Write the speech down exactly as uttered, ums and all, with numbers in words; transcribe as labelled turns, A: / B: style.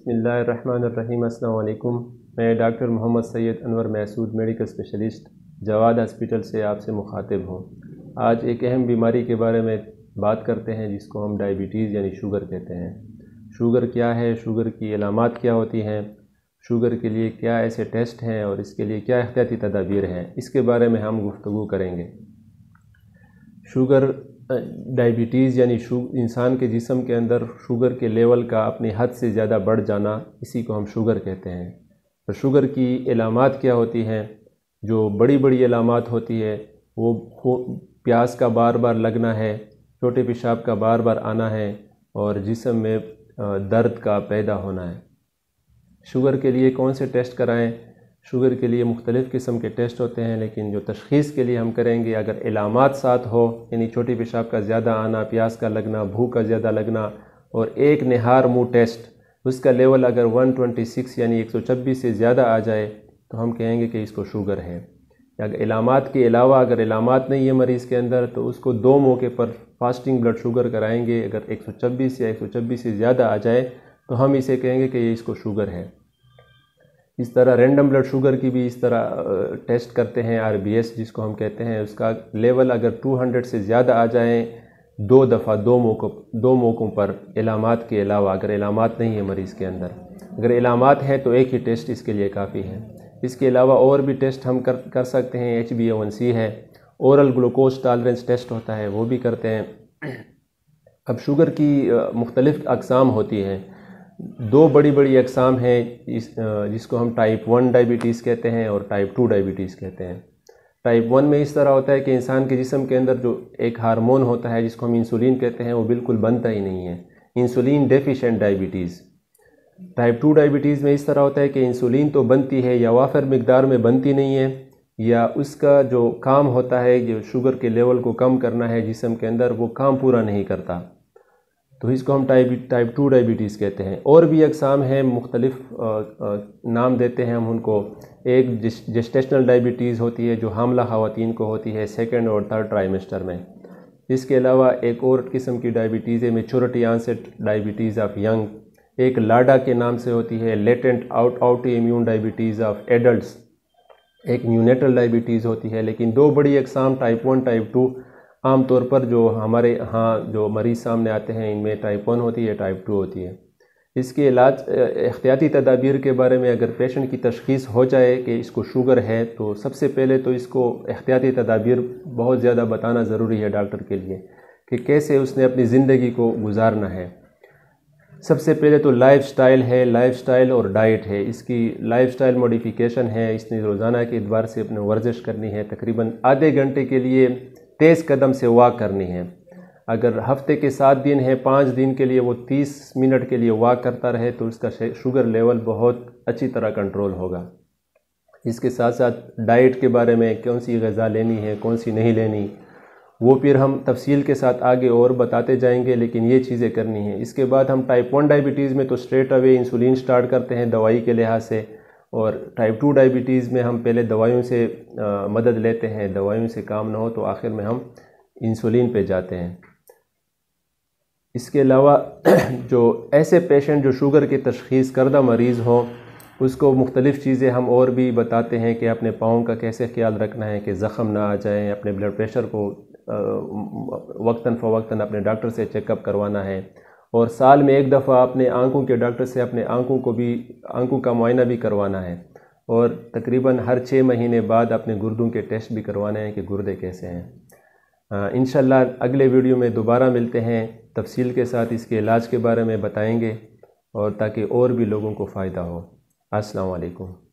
A: बिस्मिल्लाहिर्रहमानिर्रहीम। अस्सलाम वालेकुम। मैं doctor Mohammad Syed Anwar Mahsud medical specialist Jawad hospital से आपसे मुखातिब हूँ। आज एक अहम बीमारी के बारे में बात करते हैं जिसको हम डायबिटीज़ यानी शुगर कहते हैं। शुगर क्या है, शुगर की अलामात क्या होती हैं, शुगर के लिए क्या ऐसे टेस्ट हैं और इसके लिए क्या एहतियाती तदाबीर हैं, इसके बारे में हम गुफ्तगू करेंगे। शुगर डायबिटीज़ यानी शु इंसान के जिस्म के अंदर शुगर के लेवल का अपनी हद से ज़्यादा बढ़ जाना, इसी को हम शुगर कहते हैं। तो शुगर की अलामात क्या होती हैं? जो बड़ी बड़ी अलामात होती है वो प्यास का बार बार लगना है, छोटे पेशाब का बार बार आना है और जिस्म में दर्द का पैदा होना है। शुगर के लिए कौन से टेस्ट कराएं? शुगर के लिए मुख्तलिफ़ किस्म के टेस्ट होते हैं, लेकिन जो तशख़ीस के लिए हम करेंगे, अगर इलामात साथ हो यानी छोटी पेशाब का ज़्यादा आना, प्यास का लगना, भूख का ज़्यादा लगना और एक निहार मुँह टेस्ट, उसका लेवल अगर एक सौ छब्बीस यानी एक सौ छब्बीस से ज़्यादा आ जाए तो हम कहेंगे कि इसको शुगर है। अगर इलामात के अलावा अगर इलामात नहीं है मरीज़ के अंदर तो उसको दो मौके पर फास्टिंग ब्लड शुगर कराएंगे। अगर एक सौ छब्बीस या एक सौ छब्बीस से ज़्यादा आ जाए तो हम इसे कहेंगे कि ये इसको शुगर है। इस तरह रैंडम ब्लड शुगर की भी इस तरह टेस्ट करते हैं, आर बी एस जिसको हम कहते हैं। उसका लेवल अगर दो सौ से ज़्यादा आ जाए दो दफ़ा दो मौक़ों दो मौक़ों पर इलामात के अलावा, अगर इलामात नहीं है मरीज़ के अंदर, अगर इलामात हैं तो एक ही टेस्ट इसके लिए काफ़ी है। इसके अलावा और भी टेस्ट हम कर कर सकते हैं। H B A one C है, ओरल ग्लूकोज टॉलरेंस टेस्ट होता है, वो भी करते हैं। अब शुगर की मुख्तलिफ़ अक़साम होती हैं। दो बड़ी बड़ी अक़साम हैं इस जिसको हम टाइप वन डायबिटीज़ कहते हैं और टाइप टू डायबिटीज़ कहते हैं। टाइप वन में इस तरह होता है कि इंसान के जिस्म के अंदर जो एक हार्मोन होता है जिसको हम इंसुलिन कहते हैं वो बिल्कुल बनता ही नहीं है, insulin deficient diabetes. Type two diabetes में इस तरह होता है कि इंसुलिन तो बनती है या वाफर मिकदार में बनती नहीं है, या उसका जो काम होता है जो शुगर के लेवल को कम करना है जिस्म के अंदर, वो काम पूरा नहीं करता, तो इसको हम टाइप टाइप टू डायबिटीज़ कहते हैं। और भी अक़साम हैं, मुख्तलिफ़ नाम देते हैं हम उनको। एक जेस्टेशनल डायबिटीज़ होती है जो हामला ख़वातीन को होती है सेकंड और थर्ड ट्राइमेस्टर में। इसके अलावा एक और किस्म की डायबिटीज़ है maturity onset diabetes of young, एक लाडा के नाम से होती है latent out out immune diabetes of adults, एक न्यूनेटल डायबिटीज़ होती है। लेकिन दो बड़ी अक़साम टाइप वन टाइप टू आम तौर पर जो हमारे यहाँ जो मरीज़ सामने आते हैं इनमें टाइप वन होती है, टाइप टू होती है। इसके इलाज एहतियाती तदाबीर के बारे में अगर पेशेंट की तशख़ीस हो जाए कि इसको शुगर है तो सबसे पहले तो इसको एहतियाती तदाबीर बहुत ज़्यादा बताना ज़रूरी है डॉक्टर के लिए कि कैसे उसने अपनी ज़िंदगी को गुजारना है। सबसे पहले तो लाइफ स्टाइल है, लाइफ स्टाइल और डाइट है। इसकी लाइफ स्टाइल मॉडिफिकेशन है, इसने रोज़ाना के एतबार से अपने वर्जिश करनी है, तकरीबन आधे घंटे के लिए तेज़ कदम से वॉक करनी है। अगर हफ्ते के सात दिन है, पाँच दिन के लिए वो तीस मिनट के लिए वॉक करता रहे तो उसका शुगर लेवल बहुत अच्छी तरह कंट्रोल होगा। इसके साथ साथ डाइट के बारे में कौन सी ग़िज़ा लेनी है, कौन सी नहीं लेनी, वो फिर हम तफसील के साथ आगे और बताते जाएंगे, लेकिन ये चीज़ें करनी है। इसके बाद हम टाइप वन डायबिटीज़ में तो स्ट्रेट अवे इंसुलिन स्टार्ट करते हैं दवाई के लिहाज से, और टाइप टू डायबिटीज़ में हम पहले दवाइयों से आ, मदद लेते हैं। दवाइयों से काम ना हो तो आखिर में हम इंसुलिन पे जाते हैं। इसके अलावा जो ऐसे पेशेंट जो शुगर की तशख़ीस करदा मरीज़ हों उसको मुख्तलिफ़ चीज़ें हम और भी बताते हैं कि अपने पाँव का कैसे ख्याल रखना है कि ज़ख़म ना आ जाए, अपने ब्लड प्रेशर को वक्तन फ़वक्तन अपने डॉक्टर से चेकअप करवाना है, और साल में एक दफ़ा अपने आंखों के डॉक्टर से अपने आंखों को भी आंखों का मुआयना भी करवाना है, और तकरीबन हर छः महीने बाद अपने गुर्दों के टेस्ट भी करवाने हैं कि गुर्दे कैसे हैं। इंशाअल्लाह अगले वीडियो में दोबारा मिलते हैं, तफसील के साथ इसके इलाज के बारे में बताएंगे और ताकि और भी लोगों को फ़ायदा हो। अस्सलाम वालेकुम।